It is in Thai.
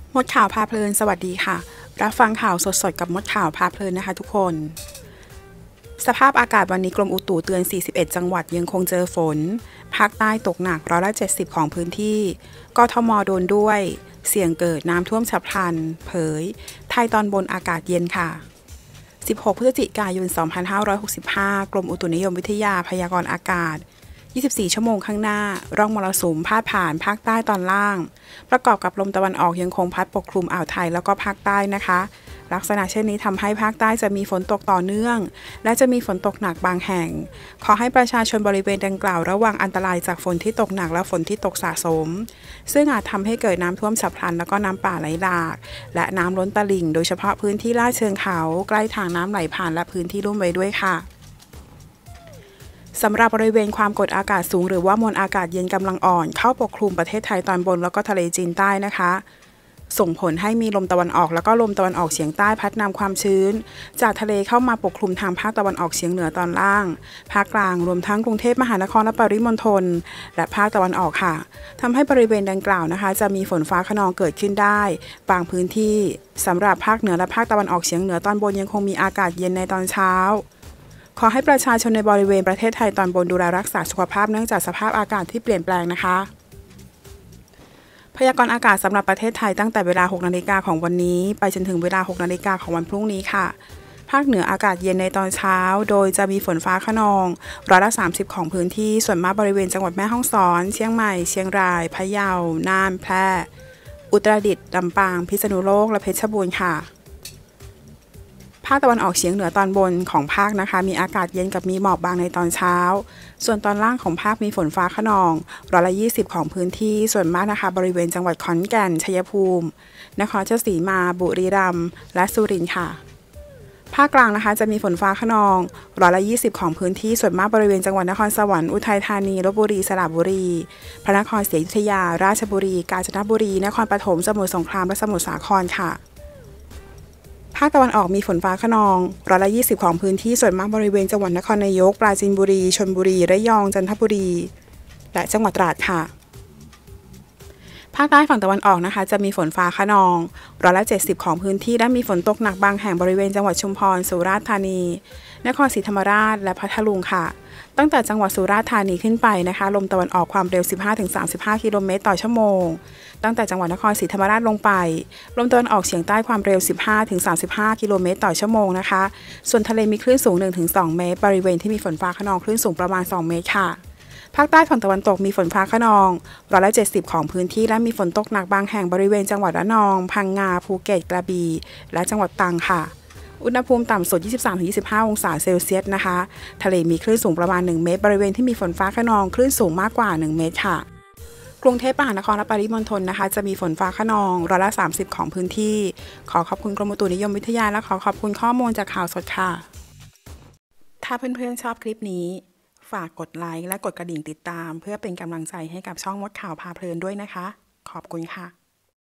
มดข่าวพาเพลินสวัสดีค่ะรับฟังข่าวสดๆกับมดข่าวพาเพลินนะคะทุกคนสภาพอากาศวันนี้กรมอุตุเตือน41จังหวัดยังคงเจอฝนภาคใต้ตกหนัก70%ของพื้นที่กทมโดนด้วยเสี่ยงเกิดน้ำท่วมฉับพลันเผยไทยตอนบนอากาศเย็นค่ะ16พฤศจิกายน2565กรมอุตุนิยมวิทยาพยากรณ์อากาศ24ชั่วโมงข้างหน้าร่องมรสุมพาดผ่านภาคใต้ตอนล่างประกอบกับลมตะวันออกยังคงพัดปกคลุมอ่าวไทยแล้วก็ภาคใต้นะคะลักษณะเช่นนี้ทำให้ภาคใต้จะมีฝนตกต่อเนื่องและจะมีฝนตกหนักบางแห่งขอให้ประชาชนบริเวณดังกล่าวระวังอันตรายจากฝนที่ตกหนักและฝนที่ตกสะสมซึ่งอาจทำให้เกิดน้ำท่วมฉับพลันแล้วก็น้ำป่าไหลหลากและน้ำล้นตลิ่งโดยเฉพาะพื้นที่ลาดเชิงเขาใกล้ทางน้ำไหลผ่านและพื้นที่ลุ่มไว้ด้วยค่ะสำหรับบริเวณความกดอากาศสูงหรือว่ามวลอากาศเย็นกำลังอ่อนเข้าปกคลุมประเทศไทยตอนบนแล้วก็ทะเลจีนใต้นะคะส่งผลให้มีลมตะวันออกแล้วก็ลมตะวันออกเฉียงใต้พัดนำความชื้นจากทะเลเข้ามาปกคลุมทางภาคตะวันออกเฉียงเหนือตอนล่างภาคกลางรวมทั้งกรุงเทพมหานครและปริมณฑลและภาคตะวันออกค่ะทำให้บริเวณดังกล่าวนะคะจะมีฝนฟ้าคะนองเกิดขึ้นได้บางพื้นที่สำหรับภาคเหนือและภาคตะวันออกเฉียงเหนือตอนบนยังคงมีอากาศเย็นในตอนเช้าขอให้ประชาชนในบริเวณประเทศไทยตอนบนดูแลรักษาสุขภาพเนื่องจากสภาพอากาศที่เปลี่ยนแปลงนะคะพยากรณ์อากาศสำหรับประเทศไทยตั้งแต่เวลา 6 นาฬิกาของวันนี้ไปจนถึงเวลา 6 นาฬิกาของวันพรุ่งนี้ค่ะภาคเหนืออากาศเย็นในตอนเช้าโดยจะมีฝนฟ้าคะนอง30%ของพื้นที่ส่วนมากบริเวณจังหวัดแม่ฮ่องสอนเชียงใหม่เชียงรายพะเยาน่านแพร่อุตรดิตถ์ลำปางพิษณุโลกและเพชรบูรณ์ค่ะภาคตะวันออกเฉียงเหนือตอนบนของภาคนะคะมีอากาศเย็นกับมีหมอกบางในตอนเช้าส่วนตอนล่างของภาคมีฝนฟ้าคะนอง20%ของพื้นที่ส่วนมากนะคะบริเวณจังหวัดขอนแก่นชัยภูมินครราชสีมาบุรีรัมย์และสุรินทร์ค่ะภาคกลางนะคะจะมีฝนฟ้าคะนอง20%ของพื้นที่ส่วนมากบริเวณจังหวัดนครสวรรค์อุทัยธานีลพบุรีสระบุรีพระนครศรีอยุธยาราชบุรีกาญจนบุรีนครปฐมสมุทรสงครามและสมุทรสาครค่ะภาคตะวันออกมีฝนฟ้าคะนอง20%ของพื้นที่ส่วนมากบริเวณจังหวัดนครนายกปราจีนบุรีชลบุรีระยองจันทบุรีและจังหวัดตราดค่ะภาคใต้ฝั่งตะวันออกนะคะจะมีฝนฟ้าคะนอง70%ของพื้นที่และมีฝนตกหนักบางแห่งบริเวณจังหวัดชุมพรสุราษฎร์ธานีนครศรีธรรมราชและพัทลุงค่ะตั้งแต่จังหวัดสุราษฎร์ธานีขึ้นไปนะคะลมตะวันออกความเร็ว 15-35 กิโลเมตรต่อชั่วโมงตั้งแต่จังหวัดนครศรีธรรมราชลงไปลมตะวันออกเฉียงใต้ความเร็ว 15-35 กิโลเมตรต่อชั่วโมงนะคะส่วนทะเลมีคลื่นสูง 1-2 เมตรบริเวณที่มีฝนฟ้าคะนองคลื่นสูงประมาณ2 เมตรค่ะภาคใต้ฝั่งตะวันตกมีฝนฟ้าคะนอง70%ของพื้นที่และมีฝนตกหนักบางแห่งบริเวณจังหวัดระนองพังงาภูเก็ตกระบี่และจังหวัดตรังค่ะอุณหภูมิต่ำสุด 23-25 องศาเซลเซียสนะคะทะเลมีคลื่นสูงประมาณ 1 เมตรบริเวณที่มีฝนฟ้าคะนองคลื่นสูงมากกว่า 1 เมตรค่ะกรุงเทพมหานครและปริมณฑลนะคะจะมีฝนฟ้าคะนอง30%ของพื้นที่ขอขอบคุณกรมอุตุนิยมวิทยาและขอขอบคุณข้อมูลจากข่าวสดค่ะถ้าเพื่อนๆชอบคลิปนี้ฝากกดไลค์และกดกระดิ่งติดตามเพื่อเป็นกำลังใจให้กับช่องมดข่าวพาเพลินด้วยนะคะขอบคุณค่ะ